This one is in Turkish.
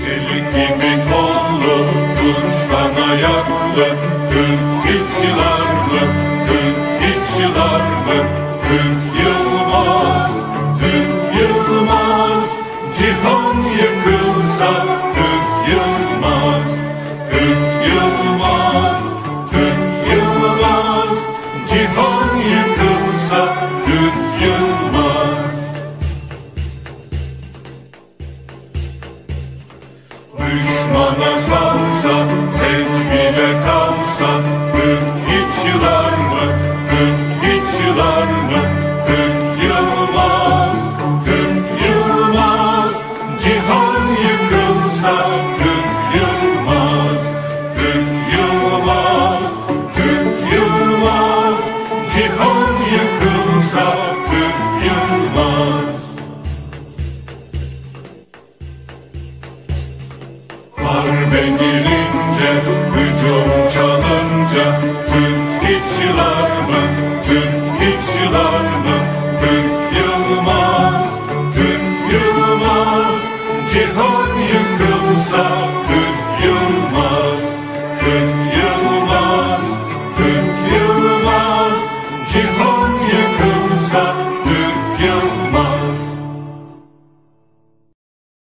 Çelik gibi kollu, duruştan ayaklı, Türk hiç yılar mı, Türk hiç yılar mı? Türk yılmaz, Türk yılmaz. Cihan yıkılsa Türk yılmaz, Türk yılmaz, Türk yılmaz. Cihan yıkılsa Türk yılmaz. Düşmana salsa, tek bile kalsa, Türk hiç yılar mı, Türk hiç yılar mı? Türk yılmaz, Türk yılmaz. Cihan yıkılsa Türk yılmaz, Türk yılmaz, Türk yılmaz. Cihan yıkılsa Türk yılmaz. Darbe gelince, hücum çalınca, Türk hiç yılar mı, Türk hiç yılar mı? Türk yılmaz, Türk yılmaz. Cihan yıkılsa